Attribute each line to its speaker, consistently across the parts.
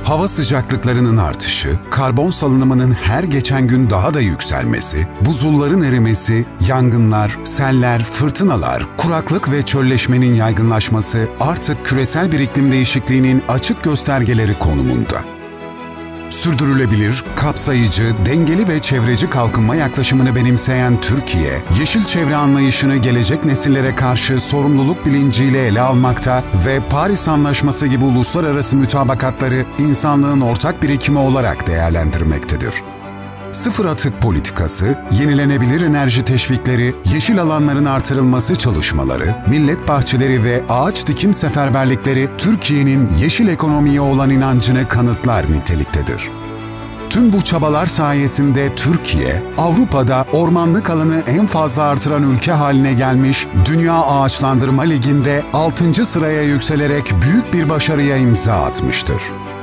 Speaker 1: Hava sıcaklıklarının artışı, karbon salınımının her geçen gün daha da yükselmesi, buzulların erimesi, yangınlar, seller, fırtınalar, kuraklık ve çölleşmenin yaygınlaşması artık küresel bir iklim değişikliğinin açık göstergeleri konumunda. Sürdürülebilir, kapsayıcı, dengeli ve çevreci kalkınma yaklaşımını benimseyen Türkiye, yeşil çevre anlayışını gelecek nesillere karşı sorumluluk bilinciyle ele almakta ve Paris Anlaşması gibi uluslararası mütabakatları insanlığın ortak birikimi olarak değerlendirmektedir. Sıfır atık politikası, yenilenebilir enerji teşvikleri, yeşil alanların artırılması çalışmaları, millet bahçeleri ve ağaç dikim seferberlikleri Türkiye'nin yeşil ekonomiye olan inancını kanıtlar niteliktedir. Tüm bu çabalar sayesinde Türkiye, Avrupa'da ormanlık alanı en fazla artıran ülke haline gelmiş, Dünya Ağaçlandırma Ligi'nde 6. sıraya yükselerek büyük bir başarıya imza atmıştır.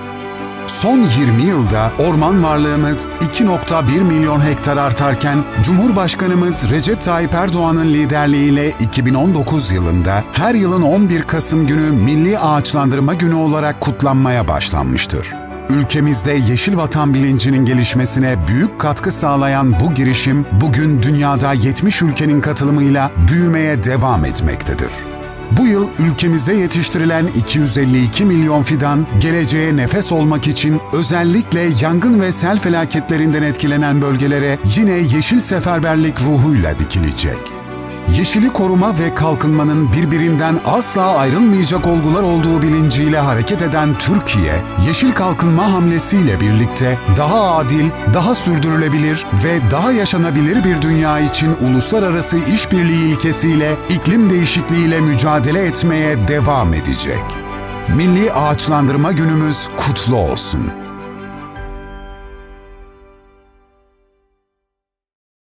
Speaker 1: Son 20 yılda orman varlığımız 2,1 milyon hektar artarken, Cumhurbaşkanımız Recep Tayyip Erdoğan'ın liderliğiyle 2019 yılında her yılın 11 Kasım günü Milli Ağaçlandırma Günü olarak kutlanmaya başlanmıştır. Ülkemizde yeşil vatan bilincinin gelişmesine büyük katkı sağlayan bu girişim, bugün dünyada 70 ülkenin katılımıyla büyümeye devam etmektedir. Bu yıl ülkemizde yetiştirilen 252 milyon fidan, geleceğe nefes olmak için özellikle yangın ve sel felaketlerinden etkilenen bölgelere yine yeşil seferberlik ruhuyla dikilecek. Yeşili koruma ve kalkınmanın birbirinden asla ayrılmayacak olgular olduğu bilinciyle hareket eden Türkiye, yeşil kalkınma hamlesiyle birlikte daha adil, daha sürdürülebilir ve daha yaşanabilir bir dünya için uluslararası işbirliği ilkesiyle iklim değişikliğiyle mücadele etmeye devam edecek. Milli Ağaçlandırma Günümüz kutlu olsun.